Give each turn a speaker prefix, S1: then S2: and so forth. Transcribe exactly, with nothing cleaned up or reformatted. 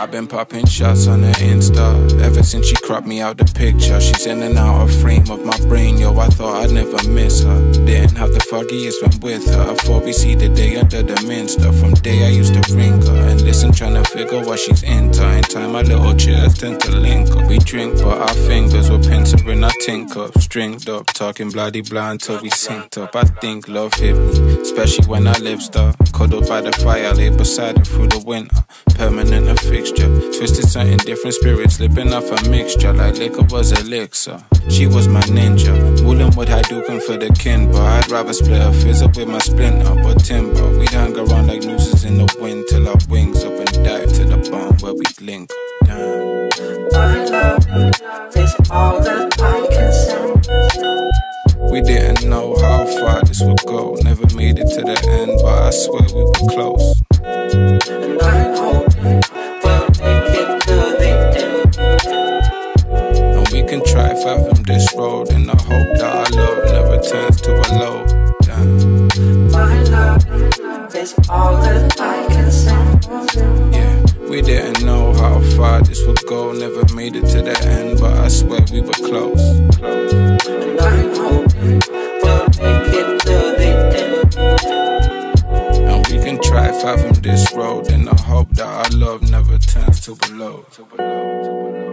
S1: I've been popping shots on her Insta ever since she cropped me out the picture. She's in and out of frame of my brain, yo, I thought I'd never miss her. Didn't have the foggiest when with her. I thought we see the day under the minster. From day I used to ring her and listen, trying to figure what she's into. In time my little chairs tend to link up. We drink but our fingers were pencil in our tink up. Stringed up, talking bloody blah until we synced up. I think love hit me, especially when our lips start. Cuddled by the fire, lay beside her through the winter. Permanent a fixture. Twisted something different, spirits slipping off a mixture. Like liquor was elixir. She was my ninja. Wooling with Hadouken for the kin, but I'd rather split a fizz up with my splinter. But timber, we'd hang around like nooses in the wind till our wings up and dive to the bomb where we'd link up. Damn.
S2: My love is all that I can send.
S1: We didn't know how far this would go. Never made it to the end, but I swear we were close.
S2: And I'm hoping we'll make it to the end.
S1: And we can try fathom this road in the hope that our love never turns to a low. Damn.
S2: My love is all that I can send.
S1: Yeah, we didn't know how far this would go. Never made it to the end, but I swear we were close.
S2: And I'm hoping we'll make it to the end.
S1: And we can try fathom this road in the hope that our love never turns to a low.